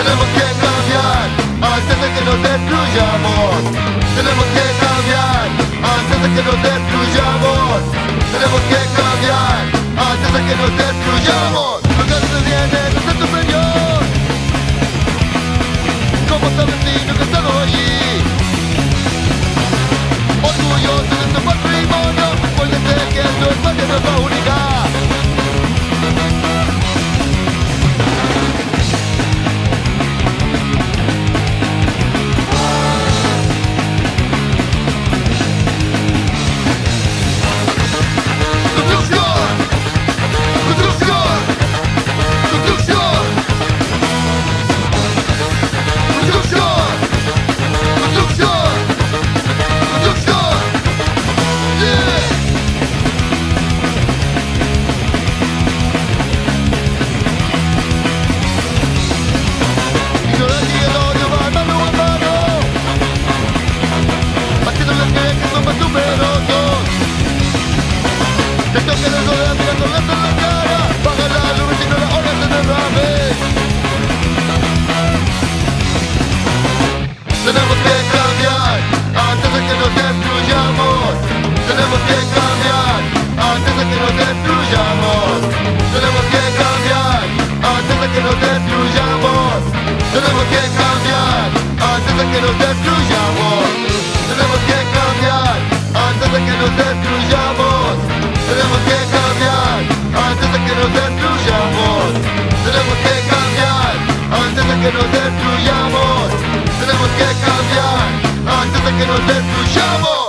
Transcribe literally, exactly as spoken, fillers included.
Tenemos que cambiar antes de que nos destruyamos. Tenemos que cambiar antes de que nos destruyamos. Tenemos que cambiar antes de que nos destruyamos. Lo que se viene no es tu señor. Como sabes si no he estado allí. Orgulloso de este patrimonio, puede ser que esto es más que nuestra única. Tenemos que cambiar antes de que nos destruyamos. Tenemos que cambiar antes de que nos destruyamos. Tenemos que cambiar antes de que nos destruyamos. Tenemos que cambiar antes de que nos destruyamos. Tenemos que cambiar antes de que nos destruyamos. Tenemos que cambiar antes de que nos destruyamos. Tenemos que cambiar antes de que nos destruyamos. Tenemos que cambiar antes de que nos destruyamos.